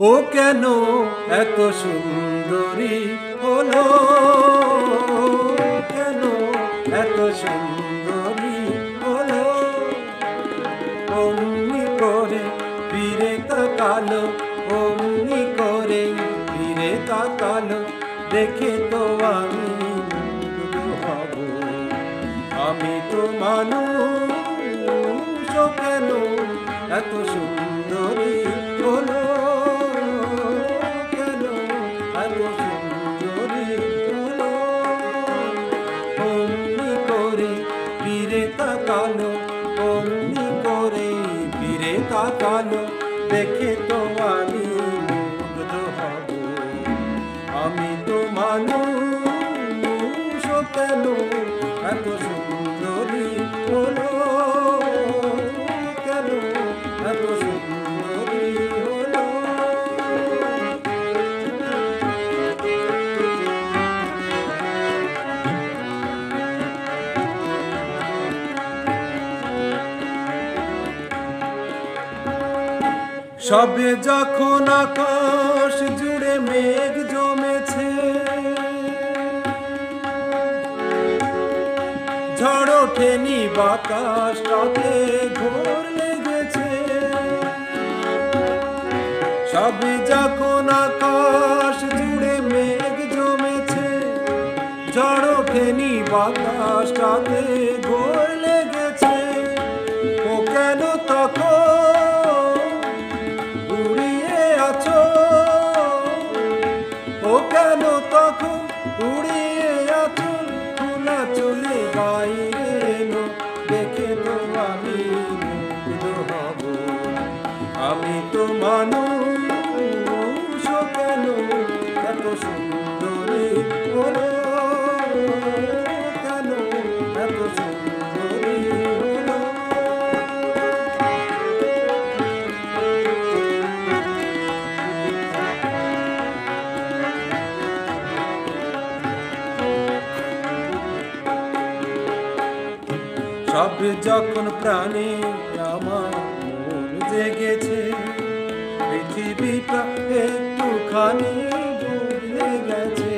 ও কেন এত সুন্দরী হলো, কেন এত সুন্দরী হলো, অমনি করে ফিরে তাকালো, অমনি করে ফিরে তাকালো, দেখে তো আমি মুগ্ধ হব। আমি তো মানুষ, কেন এত সুন্দরী হলো, কেন এত সুন্দরী হলো, অমনি করে ফিরে তাকালো, অমনি করে ফিরে তাকালো, দেখে তো আমি মুগ্ধ হব। আমি তো মানুষ, কেন এত সুন্দরী হলো, কেন এত সুন্দরী হলো। সবে যখন আকাশ জুড়ে মেঘ জমেছে, ঝড় ওঠেনি বাতাসটাতে ঘোর লেগেছে। সবে যখন আকাশ জুড়ে মেঘ জমেছে, ঝড় ওঠেনি বাতাসটাতে ঘোর লেগেছে। ও কেন তখন উড়িয়ে আছো, ও কেন তখন উড়িয়ে আছো, খোলা চলে বাইরে এলো, দেখে তো আমি মুগ্ধ হব। আমি তো মানুষ, কেন এত সুন্দরী হলো, কেন এত সুন্দরী হলো। সব যখন প্রাণে আমার মন জেগেছে, পৃথিবীটা একটুখানি বদলে গেছে।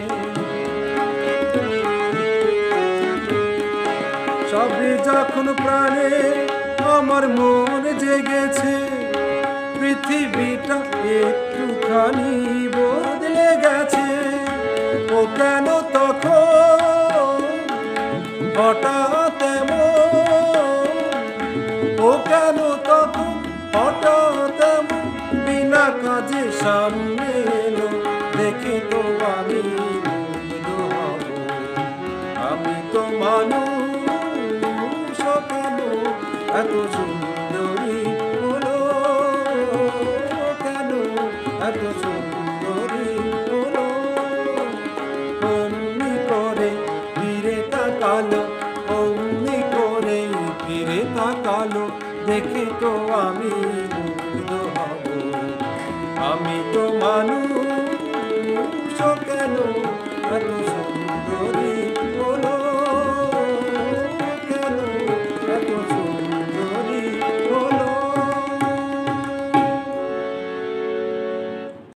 সব যখন প্রাণে আমার মন জেগেছে, পৃথিবীটা একটুখানি বদলে গেছে। ও কেন তখন হঠাৎ ও কেন তখন হঠাৎ বিনা কাজে সামনে এলো, দেখে তো আমি মুগ্ধ হব। আমি তো মানুষ, কেন এত সুন্দরী হলো, কেন এত সুন্দরী হলো, অমনি করে ফিরে তাকালো, অমনি করে ফিরে তাকালো, দেখে তো আমি মুগ্ধ হব। আমি তো মানুষ, কেন এত